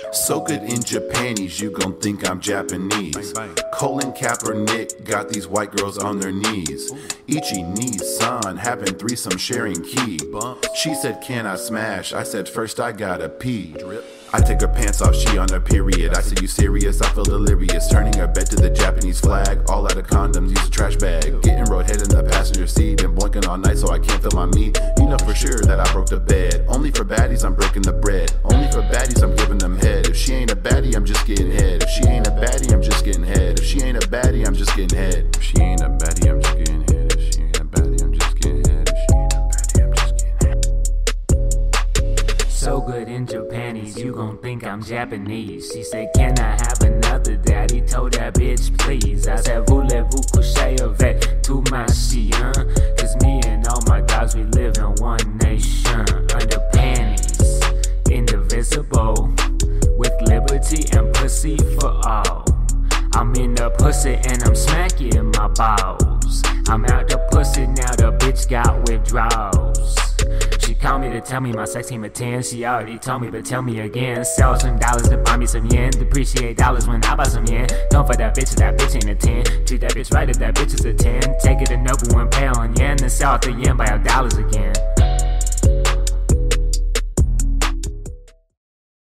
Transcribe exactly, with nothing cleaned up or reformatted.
So good in Japanese, you gon' think I'm Japanese. Bang, bang. Colin Kaepernick got these white girls on their knees. Ichi Nissan having threesome sharing key. She said, can I smash? I said, first I gotta pee. I take her pants off, she on her period. I said, you serious? I feel delirious. Turning her bed to the Japanese flag. All out of condoms, use a trash bag. Getting roadhead in the passenger seat and blinking all night so I can't feel my meat. You know for sure that I broke the bed. Only for baddies, I'm breaking the bread. Only for baddies, I'm giving them head. If she ain't a baddie, I'm just getting head. If she ain't a baddie, I'm just getting head. If she ain't a baddie, I'm just getting head. If she ain't a baddie, I'm just getting head. If she ain't a baddie, I'm just getting head. If she ain't a baddie, I'm just getting head. So good in Japanese, you gon' think I'm Japanese. She said, can I have another? Daddy told that bitch, please. I said, voulez-vous coucher avec tout ma chien? Cause me and all my dogs, we live in one nation. Under panties, indivisible, with liberty and pussy for all. I'm in the pussy and I'm smacking my balls. I'm out the pussy, now the bitch got withdrawals. She called me to tell me my sex team a ten. She already told me, but tell me again. Sell some dollars to buy me some yen. Depreciate dollars when I buy some yen. Don't fuck that bitch if that bitch ain't a ten. Treat that bitch right if that bitch is a ten. Take it to Nobu and pay on yen. Then sell out the yen by our dollars again.